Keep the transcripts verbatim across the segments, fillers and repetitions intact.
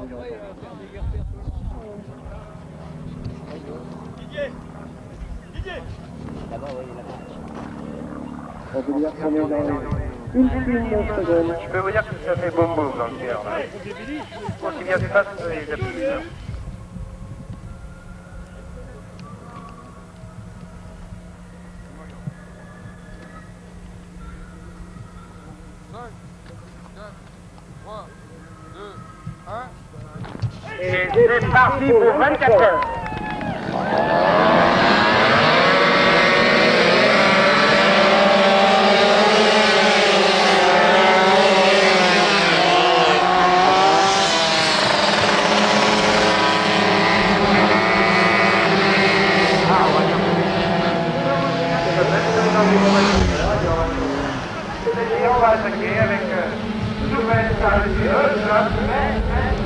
Didier Didier D'abord, oui, là-bas. On peut dire qu'on est dans une film de seconde. Je peux vous dire que ça fait boum boum dans le cœur, là. Aussi bien du passe que les appuis. Et c'est parti pour vingt-quatre heures. Et on va attaquer avec une nouvelle salle de la semaine.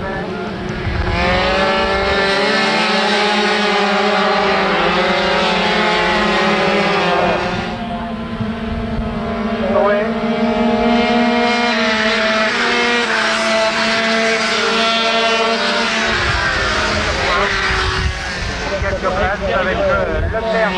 Avec euh, le père.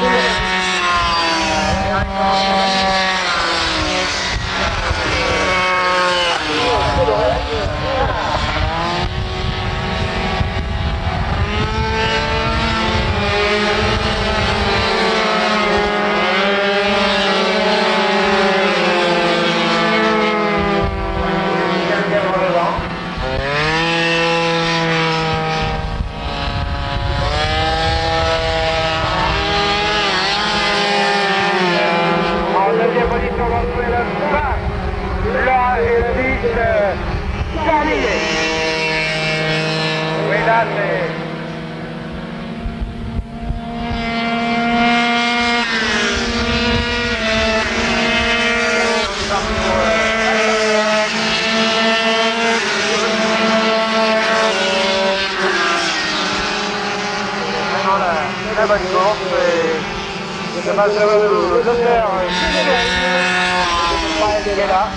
Là est le fils Galilée. Oui, là c'est... Maintenant la, la bonne course et le match de l'auteur qui est là.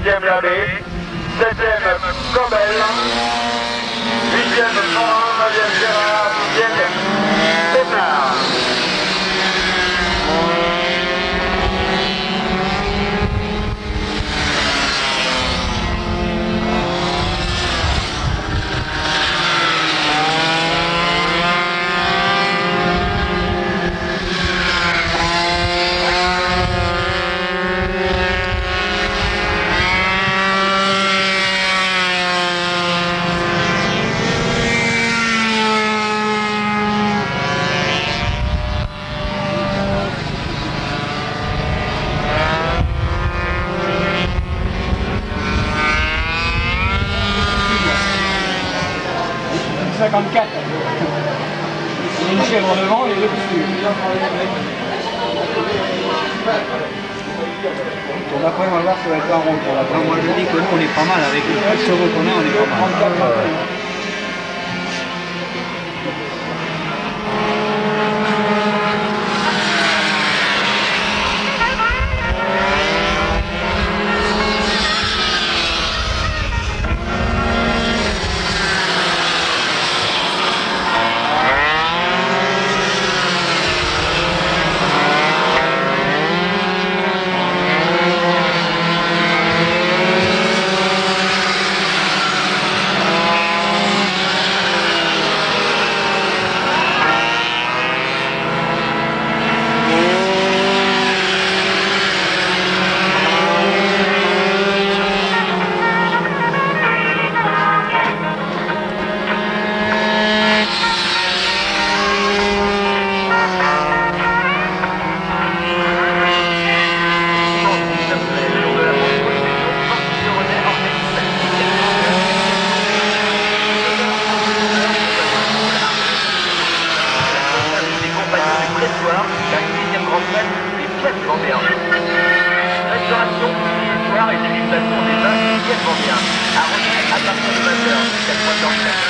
sixième Labbé, septième Cobel, huitième Morin, neuvième Gérard, dixième Pénard. cinquante-quatre. Il y a une chèvre devant et deux dessus. Pour après, on va voir si ça va être un rond. Pour après, moi je dis que nous on est pas mal avec les petits chevaux qu'on a, on est pas mal. Restauration, soir et dégustation des vins qui viennent bien. À Rouen, à partir de vingt heures, jusqu'à trois heures.